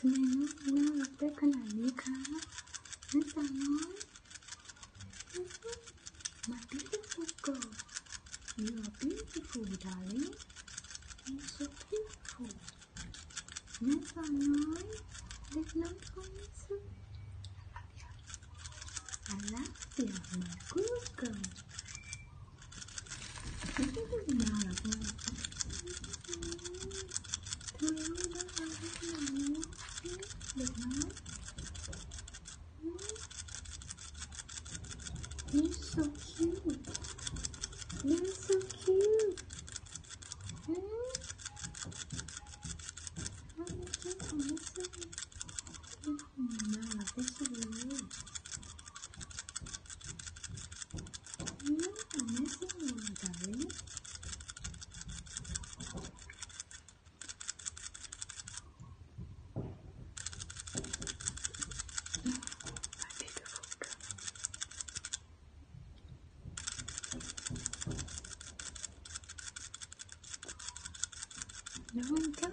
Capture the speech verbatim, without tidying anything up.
ทำไมน้องน่ารักได้ขนาดนี้คะน้องสาวน้อยมา beautiful girl you are beautiful darling you are so beautiful น้องสาวน้อยเล็กน้อยของแม่สุด I love you my good girl น่ารักมากทำไมลูกน่ารักได้ขนาดนี้เด็กน้อย You're so cute. You're so cute. Hmm? How are you doing? Listen. Nah, this is you. Yeah, I'm missing you, darling. No one can